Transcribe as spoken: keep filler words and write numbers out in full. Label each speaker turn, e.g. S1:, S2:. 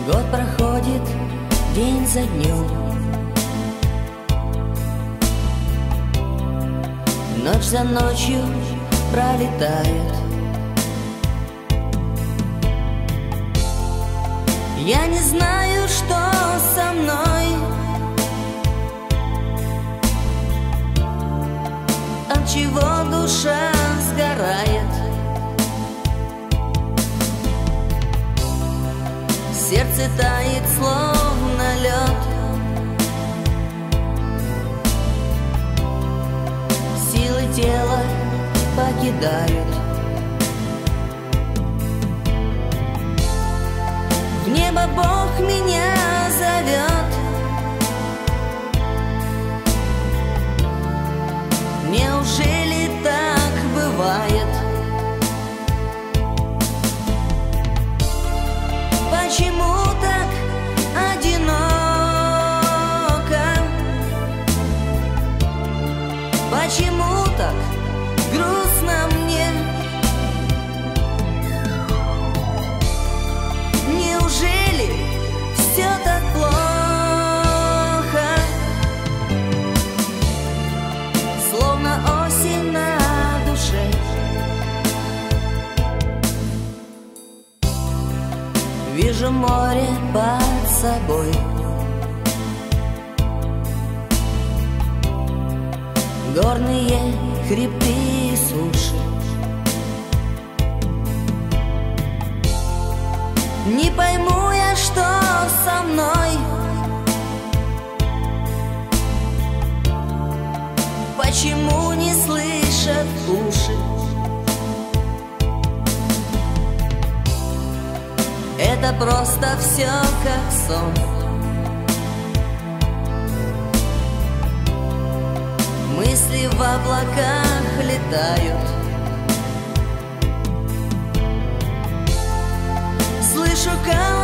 S1: Год проходит день за днем, ночь за ночью пролетает. Я не знаю, что со мной, от чего душа сгорает. Сердце тает, словно лед. Силы тела покидают. В небо Бог меня зовет. Неужели так бывает? Почему так одиноко? Почему так грустно мне? Неужели все так плохо? Словно осень на душе. Вижу море под собой, горные хребты и суши. Не пойму я, что со мной. Почему не слышат уши? Это просто все как сон. Мысли в облаках летают. Слышу колокола